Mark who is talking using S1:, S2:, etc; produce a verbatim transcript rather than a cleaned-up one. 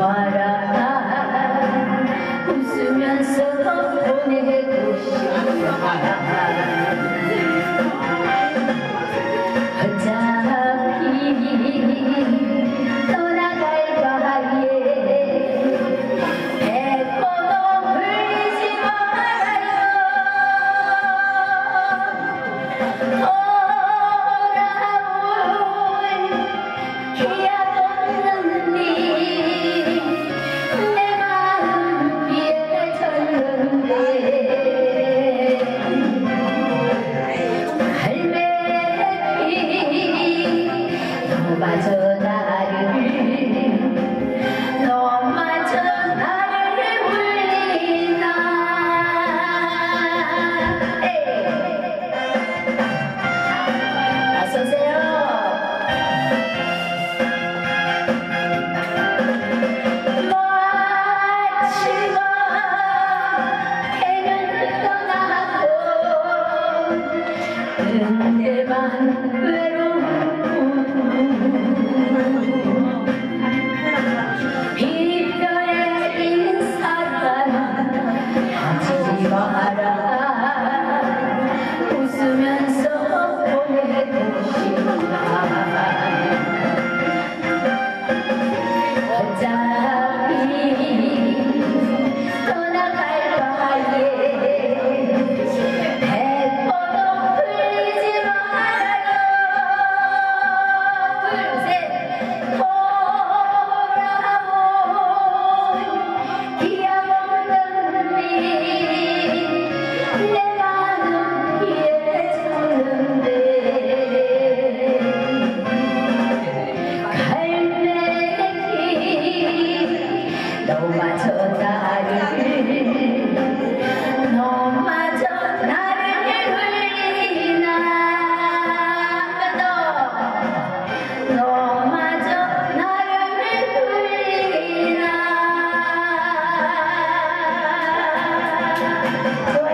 S1: 마라 웃으면서 보내고 싶다 너마저 나를 너마저 나를 울리나 어서오세요. 마치마 해는 떠나고 은혜만 외로운 이별의 인사는 하지 마라 웃으면서 보내고 싶다 어차피 떠나갈 바에 백번도 풀리지 말아요. 둘셋 너마저 나를 너마저 나를 울리나 너마저 나를 울리나